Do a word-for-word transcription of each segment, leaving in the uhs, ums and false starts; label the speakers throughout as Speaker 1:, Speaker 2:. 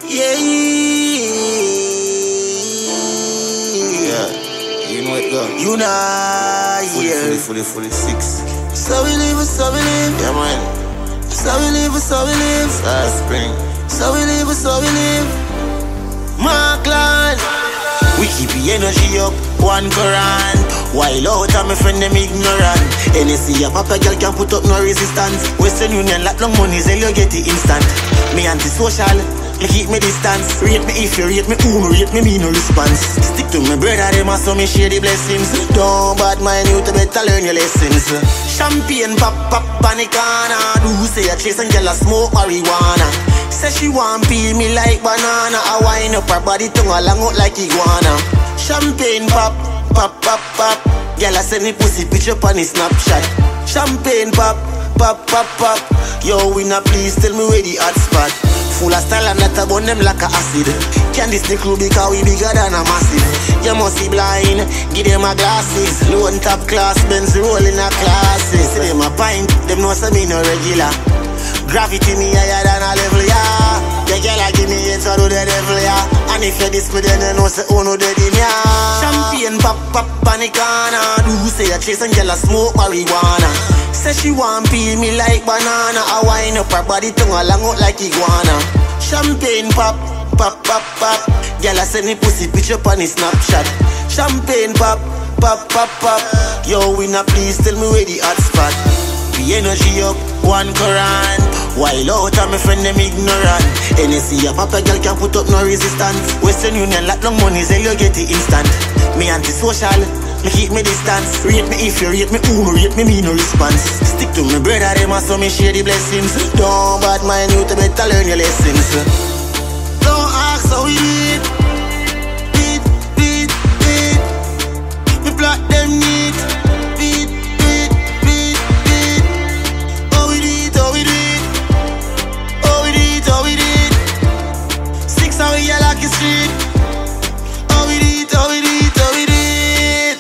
Speaker 1: Yeah. Yeah. You know it go. You know,
Speaker 2: Fully,
Speaker 1: yeah.
Speaker 2: fully, fully, fully six.
Speaker 1: So we live, so we live.
Speaker 2: Yeah, man.
Speaker 1: So we live, so we live.
Speaker 2: Start spring.
Speaker 1: So we live, so we live. Markland. We keep the energy up, one Quran. While out of my friend them ignorant. N S C a papa girl can put up no resistance. Western Union lot long money, sell you get it instant. Me anti-social, me keep me distance. Rate me if you rate me, who no rate me, me no response. Stick to my brother, them a so me share the blessings. Don't bad mind you to better learn your lessons. Champagne pop pop on the corner. Do say a chase and girl a smoke marijuana. Say she want peel me like banana. I wind up her body tongue along out like iguana. Champagne pop, pop, pop, pop. Girl I send me pussy picture on the Snapchat. Champagne pop, pop, pop, pop. Yo winner please tell me where the hot spot. Full of style and that burn them like a acid. Candice the crew because we bigger than a massive. You must be blind, give them a glasses. Low and top class, Benz rolling a classes. See them a pint, them know say me no regular. Gravity me higher than a level, yeah. The girl a give me it so do the devil, yeah. And if you this me then you know say oh no dead in, yeah. Champagne pop pop on the corner. Do say a chase and girl a smoke marijuana. Say she want peel me like banana. I wind up her body tongue along out like iguana. Champagne pop, pop, pop, pop. Girl a send me pussy picture on the Snapchat. Champagne pop, pop, pop, pop. Yo winner please tell me where the hot spot. The energy up, one Quran. While out of my friend them ignorant. N S C a papa girl can put up no resistance. Western Union lot long money, sell you get it instant. Me anti-social, me keep me distance. Rate me if you rate me, who no rate me, me no response. Stick to my brother, them a so me share the blessings. Don't bad mind you to better learn your lessons. Don't ask how we did. Beat, beat, beat. Me block them neat. Beat, beat, beat, beat. Oh we did, oh we did. Oh we did, oh we did. Six how we like a street. Oh we did, oh we did, oh we did.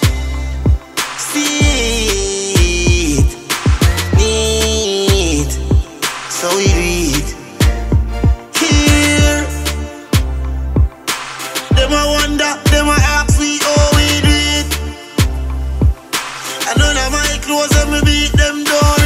Speaker 1: See it, need. So we did. Here. Them a wonder, them a ask we how we do it. I none of my clothes and me beat them down.